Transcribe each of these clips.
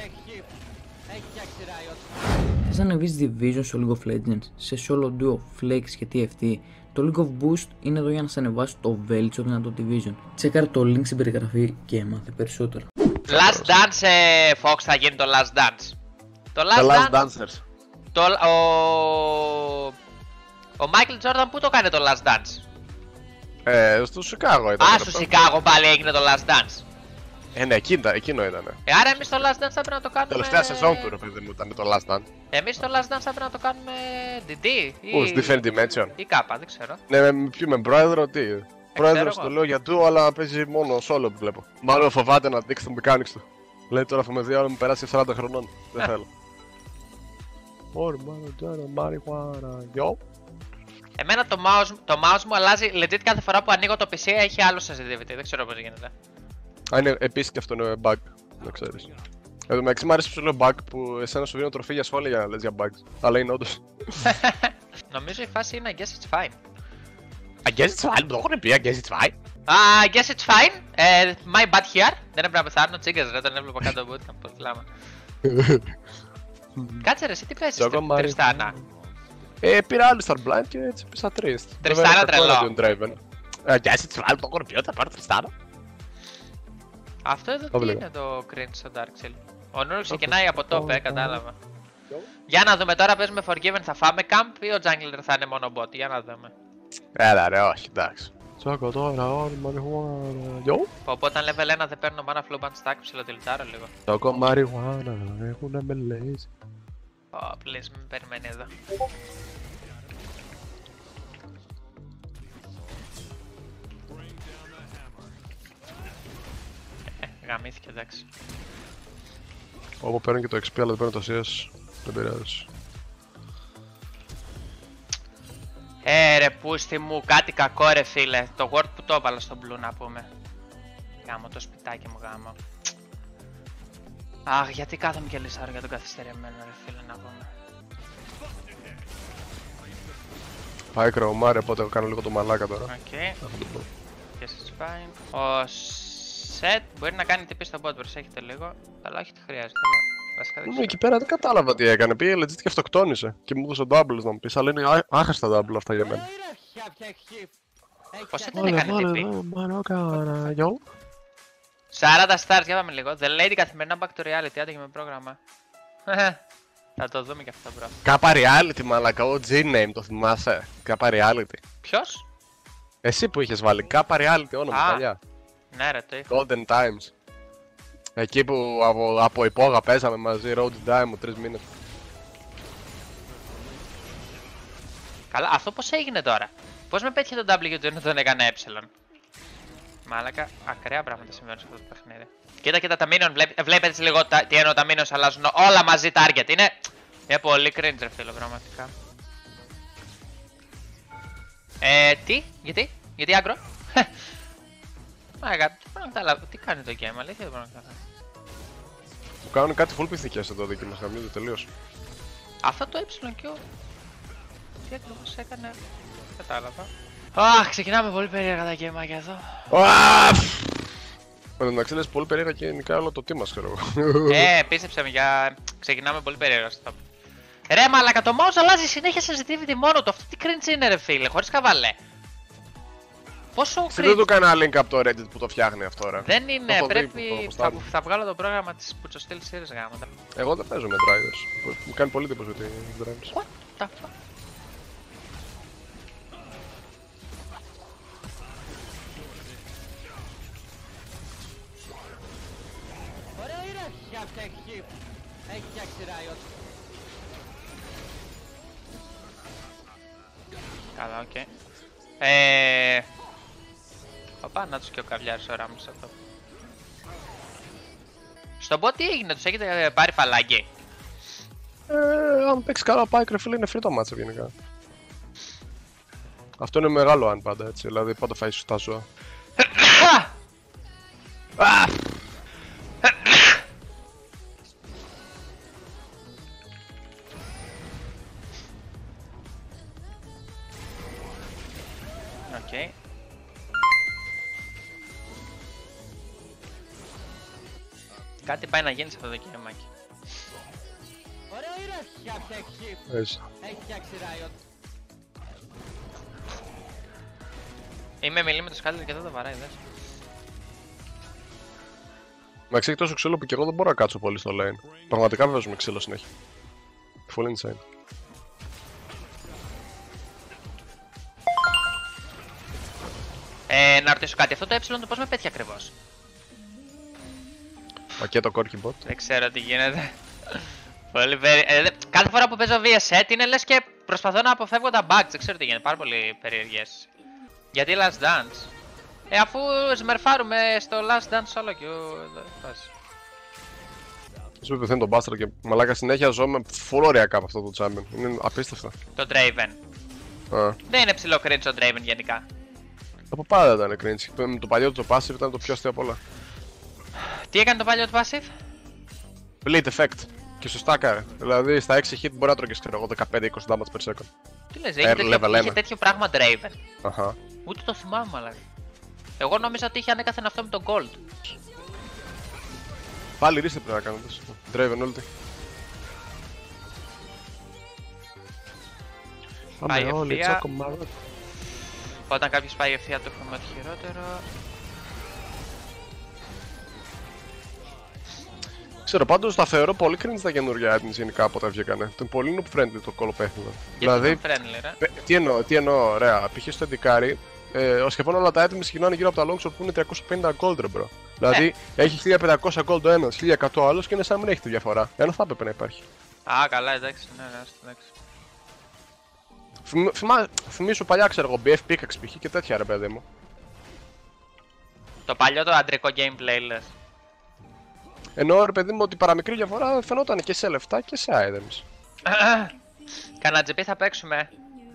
Θες να ανεβείς Division στο League of Legends, σε solo duo, flex και TFT, το League of Boost είναι εδώ για να σε ανεβάσει το βέλτιστο δυνατό Division. Τσέκαρε το link στην περιγραφή και μάθε περισσότερα. Last Dance, Fox, θα γίνει το Last Dance. Το Last Dancers. Ο Michael Jordan πού το κάνει το Last Dance? Στο Σικάγο ήταν. Α, στο Σικάγο πάλι έγινε το Last Dance. Ναι, εκείνο ήταν. Άρα εμείς το Last Dance θα πρέπει να το κάνουμε... Τελευταία σεζόν του ρε παιδί μου ήταν το Last Dance. Εμείς το Last Dance θα πρέπει να το κάνουμε DD Πού, στη Different Dimension. ή κάπα, δεν ξέρω. Ναι, με πρόεδρο τι. Πρόεδρος το λέω για του, αλλά παίζει μόνο solo που βλέπω. Μάλλον φοβάται να δείξει το mechanics του. Λέει τώρα θα με δει άλλο μου περάσει 40 χρονών. Δεν θέλω. Εμένα το mouse μου αλλάζει legit κάθε φορά που ανοίγω το PC, έχει άλλο sensitivity, δεν ξέρω πώς γίνεται. Είναι επίσης και αυτό είναι bug, να ξέρεις. Εδώ μεταξύ μου αρέσει που σου λέω bug που εσένα σου δίνω τροφή για σχόλια για να λες για bugs. Αλλά είναι όντως. Νομίζω η φάση είναι I guess it's fine. I guess it's fine, το έχουν πει, I guess it's fine. I guess it's fine, my bad here. Δεν έπρεπε να πεθάνω, τσίγκας ρε, τον έβλεπα κάτω από bootcamp, πώς λάμα. Κάτσε ρε, εσύ τι παίζεις Τριστάνα? Πήρα άλλη Star Blind και έτσι πήσα Trist. Τριστάνα τρελό. I guess it's fine, το έχουν πει ότι θα πάρω Tristan. Αυτό εδώ τι είναι το cringe στο Dark Souls? Ο Noor ξεκινάει από top, κατάλαβα. Για να δούμε τώρα, παίζουμε Forgiven, θα φάμε camp ή ο Jungler θα είναι μόνο bot? Για να δούμε. Έλα ρε, όχι, εντάξει. Τσάκω τώρα, όλοι μαριχουάνα. Γιο. Οπότε όταν level 1 δεν παίρνω mana flow band stack, ψιλοτιλτάρω λίγο. Τσάκω μαριχουάνα, έχουνε μελέζει. Please, μην περιμένει εδώ. Γαμήθηκε, εντάξει. Όπου παίρνω και το XP αλλά δεν παίρνω το CS, δεν πειράζει. Ρε πούστη μου, κάτι κακό ρε φίλε. Το word που το έβαλα στο blue να πούμε. Γάμω το σπιτάκι μου, γάμω. Αχ, γιατί κάθομαι και λυσάρω για τον καθυστερημένο ρε φίλε να πούμε. Πάει κρεωμάρι, οπότε κάνω λίγο το μαλάκα τώρα. Οκ. Yes, it's fine. Ο Set μπορεί να κάνει TP στο bot, προσέχετε λίγο. Αλλά όχι τι χρειάζεται. Εκεί πέρα δεν κατάλαβα τι έκανε. Πήγε legit και αυτοκτόνησε. Και μου έδωσε doubles να μου πεις, αλλά είναι άχαστα double αυτά για μένα. Πώς δεν έκανε TP? 40 stars, για πάμε λίγο. The Lady καθημερινά back to reality, άντε και με πρόγραμμα. Θα το δούμε και αυτό bro. Κάπα reality μαλακα, ο G-name το θυμάσαι. Κάπα reality. Ποιος? Εσύ που είχες βάλει κάπα reality όνομα παλιά. Ναι ρε, το είχα. Golden Times. Εκεί που από υπόγα παίζαμε μαζί, Road to Diamond 3 μήνες. Καλά, αυτό πώς έγινε τώρα? Πώς με πέτυχε το W του ενώ τον έκανε ε? Μάλακα, ακραία πράγματα συμβαίνουν σε αυτό το παιχνίδι. Κοίτα τα minion, βλέπετε λίγο τι εννοώ τα minions αλλάζουν όλα μαζί target. Είναι πολύ cringe ρε φίλο, πραγματικά. Γιατί άγκρο? Μάγκα, δεν μπορώ να καταλάβω, τι κάνει το game, αλήθεια δεν μπορώ να καταλάβω. Μου κάνουν κάτι full πυθικές εδώ και μας χαμίζουν τελείως. Αυτό το και ο... Τι ακριβώς έκανε, κατάλαβα. Αχ, ξεκινάμε πολύ περίεργα τα γκέμάκια εδώ. Με τον αξίλες πολύ περίεργα και γενικά όλο το τι μας ξέρω. Πίστεψε με για... Ξεκινάμε πολύ περίεργα στο top. Ρε μαλακα, το mouse αλλάζει συνέχεια sensitivity μόνο του. Αυτό τι cringe είναι ρε φίλε, χωρίς χαβαλέ. Πόσο cringe. Δεν του κάνω link από το Reddit που το φτιάχνει αυτό ρε. Δεν είναι, πρέπει... Θα βγάλω το πρόγραμμα της Puchosteel Series γάμματα. Εγώ δεν παίζω με drivers. Μου κάνει πολύ εντύπωση ότι drivers. What the fuck. Έχει φτιάξει Riot. Καλά, οκ. Οπα, να τους και ο καβλιάρης ο Ράμος αυτό. Στον bot τι έγινε, τους έχετε πάρει φαλάκι? Αν παίξει καλά πάει ρε είναι free το match γενικά. Αυτό είναι μεγάλο αν πάντα έτσι, δηλαδή πάντα φάει σωστά ζώα. Οκ. Κάτι πάει να γίνει σε αυτό το κινημάκι. Έτσι. Είμαι μιλίμετρος καλύτερα και δεν το βαράει, δες. Μα έχει τόσο ξύλο που και εγώ δεν μπορώ να κάτσω πολύ στο lane. Πραγματικά βάζουμε ξύλο συνέχεια. Full insane. Να ρωτήσω κάτι, αυτό το το πώς με πέτυχε ακριβώς? Πακέτο Corki Bot. Δεν ξέρω τι γίνεται. Πολύ κάθε φορά που παίζω VS set είναι λες και προσπαθώ να αποφεύγω τα bugs, δεν ξέρω τι γίνεται, πάρα πολύ περίεργες. Γιατί Last Dance? Αφού σμερφάρουμε στο Last Dance όλο και Σου με πεθαίνει τον Bastard και μαλάκα συνέχεια ζω με full ωριακά από αυτό το champion. Είναι απίστευτο. το Draven. Δεν είναι ψηλό cringe το Draven γενικά. Από πάντα ήταν cringe. Με το παλιό του το passive ήταν το πιο αστείο απ' όλα. Τι έκανε το παλιό του passive? Blade effect. Και σωστά κάρε. Δηλαδή στα 6 hit μπορεί να τρώγεις ξέρω εγώ 15-20 damage per second. Τι λες, είχε τέτοιο πράγμα Draven? Αχα. Ούτε το θυμάμαι μαλάκα. Εγώ νόμιζα ότι είχε ανέκαθεν αυτό με τον Gold. Πάλι ρίστε πρέπει να κάνετε. Draven ulti. Πάει Πάμε όλοι, ευθεία. τσάκο μάλλον. Όταν κάποιος πάει ευθεία το έχουμε το χειρότερο. Ξέρω πάντως τα θεωρώ πολύ cringe τα καινούργια items γενικά από όταν βγήκανε. Είναι πολύ noob friendly το κολοπέχνιδο. Δηλαδή, friendly, ρε. τι εννοώ, ωραία. Π.χ. στο Endikari, σχεδόν όλα τα items ξεκινάνε γύρω από τα longsword που είναι 350 gold ρε bro. Δηλαδή έχει 1500 gold ο ένας, 1100 ο άλλος και είναι σαν να μην έχει τη διαφορά. Ενώ θα έπρεπε να υπάρχει. Α, καλά, εντάξει, ναι, εντάξει. Θυμήσου παλιά ξέρω εγώ, BF Pickaxe π.χ. και τέτοια ρε παιδί μου. Το παλιό το αντρικό gameplay λες. Ενώ ρε παιδί μου ότι η παραμικρή διαφορά φαινόταν και σε λεφτά και σε items. Κανα GP θα παίξουμε.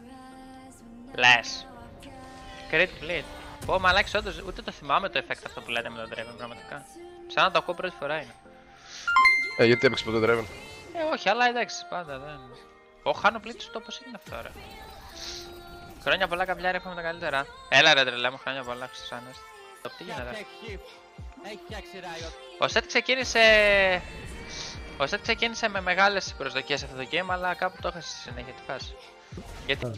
Λες. Crit bleed. Πω μαλάξι, όντως ούτε το θυμάμαι το effect αυτό που λέτε με τον Draven πραγματικά. Σαν να το ακούω πρώτη φορά είναι. Γιατί έπαιξε ποτέ Draven? Όχι, αλλά εντάξει, πάντα δεν. Χάνω πλήτη στο πώς είναι αυτό ρε. Χρόνια πολλά καβλιάρι, έχουμε τα καλύτερα. Έλα ρε τρελέ μου, χρόνια πολλά, Χριστιανές. Το τι γίνεται. Ο Σετ ξεκίνησε με μεγάλες προσδοκίες αυτό το game, αλλά κάπου το έχασε στη συνέχεια τη φάση. Γιατί...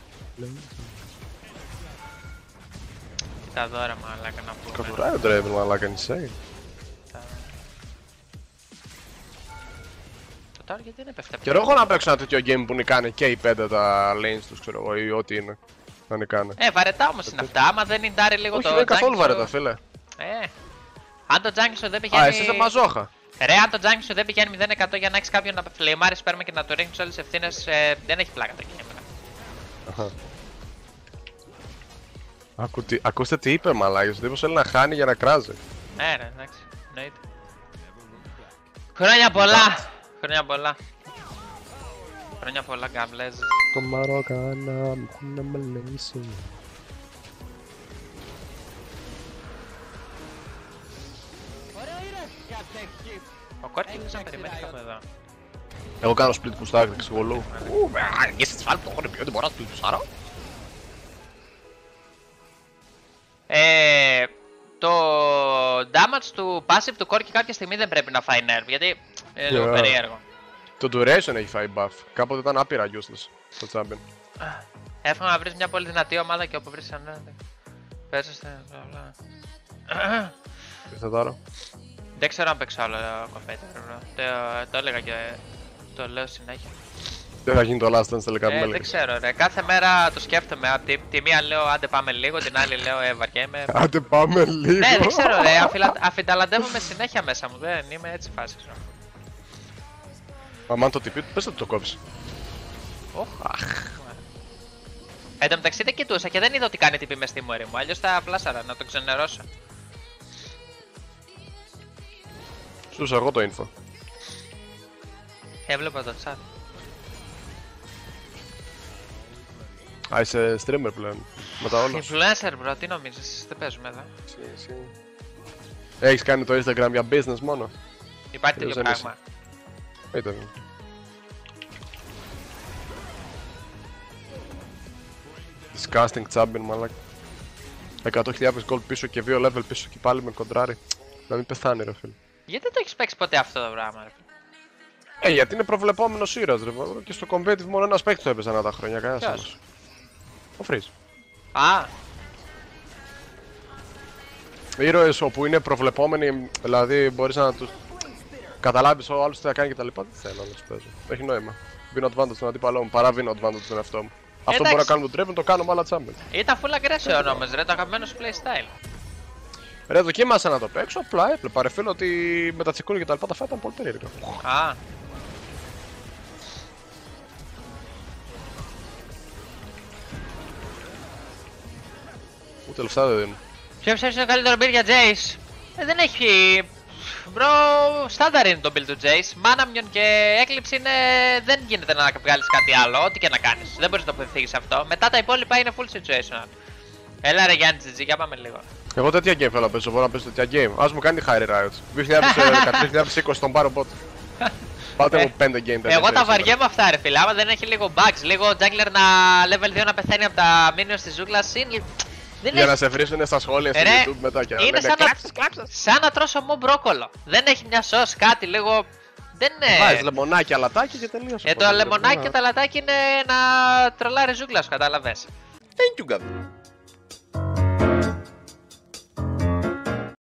Κοίτα δώρα μαλάκα να πούμε. Καβουράει ο Draven μαλάκα, insane. Το Tower γιατί δεν έπεφτε. Καιρό έχω να παίξω ένα τέτοιο game που νικάνε και οι 5 τα lanes τους ξέρω εγώ ή ό,τι είναι. Να νικάνε. Βαρετά όμως είναι αυτά, άμα δεν ιντάρει λίγο το jungle. Όχι, δεν είναι καθόλου βαρετά φίλε. Αν το jungle σου δεν πηγαίνει... Α, εσύ είσαι μαζόχα. Ρε, αν το jungle σου δεν πηγαίνει 0% για να έχεις κάποιον να φλεϊμάρει σπέρμα και να του ρίχνεις όλες τις ευθύνες, δεν έχει πλάκα το game. Ακούστε τι είπε μαλάκες, ο τύπος θέλει να χάνει για να κράζει. Ναι ρε, εντάξει, εννοείται. Χρόνια πολλά! Χρόνια πολλά. Χρόνια πολλά γκαμπλέζ. Το Μαρόκανα μου έχουν μελήσει. Ο Κόρκι δεν να περιμένει κάπου εδώ. Εγώ κάνω split push tag, ξεγολού. Είσαι της φάλπτο, έχω πει ότι μπορώ να split pushάρω. Το damage του passive του Κόρκι κάποια στιγμή δεν πρέπει να φάει nerf, γιατί είναι λίγο περίεργο. Το duration έχει φάει buff, κάποτε ήταν άπειρα useless το champion. Εύχομαι να βρεις μια πολύ δυνατή ομάδα και όπου βρεις ένα... Πέσαστε, μπλα. Τι θα τώρα. Δεν ξέρω αν παίξω άλλο κοφέτερ, το έλεγα και το λέω συνέχεια. Δεν θα γίνει το last dance τελικά που με δεν ξέρω ρε, κάθε μέρα το σκέφτομαι, τη μία λέω άντε πάμε λίγο, την άλλη λέω βαριέμαι. Άντε πάμε λίγο. Ναι, δεν ξέρω ρε, αφινταλαντεύομαι συνέχεια μέσα μου, δεν είμαι έτσι φάση. Αμάν το τυπί του, πες θα το κόψει. Εν τω μεταξύ δεν κοιτούσα και δεν είδα ότι κάνει τυπί μες στη μόρη μου, αλλιώς θα πλάσαρα να το ξενερώσω. Σου εγώ το info. Έβλεπα το chat. Α, είσαι streamer πλέον. Μετά όλος. Influencer bro, τι νομίζεις, δεν παίζουμε εδώ. Έχεις κάνει το Instagram για business μόνο. Υπάρχει τέτοιο πράγμα. Ήταν. Disgusting champion μαλάκα. 100.000 gold πίσω και 2 level πίσω και πάλι με κοντράρι. Να μην πεθάνει ρε φίλε. Γιατί δεν το έχεις παίξει ποτέ αυτό το πράγμα ρε φίλε. Γιατί είναι προβλεπόμενος ήρωας ρε. Και στο competitive μόνο ένας παίκτης το έπαιζε ανά τα χρόνια. Κανένας Ποιος? άλλος. Ο Freeze. Α, Ήρωες όπου είναι προβλεπόμενοι, δηλαδή μπορείς να τους καταλάβεις ο άλλος τι θα κάνει κτλ. Δεν θέλω να τους παίζω. Έχει νόημα. Win advantage στον αντίπαλό μου παρά win advantage στον εαυτό μου. Αυτό που μπορώ να κάνω το Draven το κάνω με άλλα champion. ήταν full aggression όμως ρε, το αγαπημένο σου playstyle. Ρε, δοκίμασα να το παίξω, απλά έβλεπα ρε φίλο ότι με τα τσικούνια και τα λοιπά τα φάτα ήταν πολύ περίεργα. Α, Ούτε λεφτά δεν δίνουν. ποιο ψεύσει είναι το καλύτερο build για Jace? Δεν έχει. Μπρο, στάνταρ είναι το build του Jace. Μάναμιον και έκλειψη είναι. Δεν γίνεται να βγάλει κάτι άλλο, ό,τι και να κάνει. Δεν μπορεί να το αποφύγει αυτό. Μετά τα υπόλοιπα είναι full situational. Έλα ρε Γιάννη GG, για πάμε λίγο. Εγώ τέτοια game θέλω να παίζω, μπορώ να παίζω τέτοια game. Ας μου κάνει High Riot. 2013-2020 στον πάρω bot. Πάτε μου 5 game τέτοια. Εγώ τα βαριέμαι αυτά ρε φίλε. Άμα δεν έχει λίγο bugs, λίγο jungler να level 2 να πεθαίνει από τα minions της ζούγκλας είναι. Για να σε βρίσουνε στα σχόλια στο YouTube μετά και να είναι λένε σαν να τρώσω μου μπρόκολο. Δεν έχει μια σως, κάτι λίγο. Δεν είναι. Βάζεις λεμονάκι, αλατάκι και τελείωσε. Το λεμονάκι και τα λατάκι είναι να τρολάρει ζούγκλα σου, κατάλαβες. Thank you God.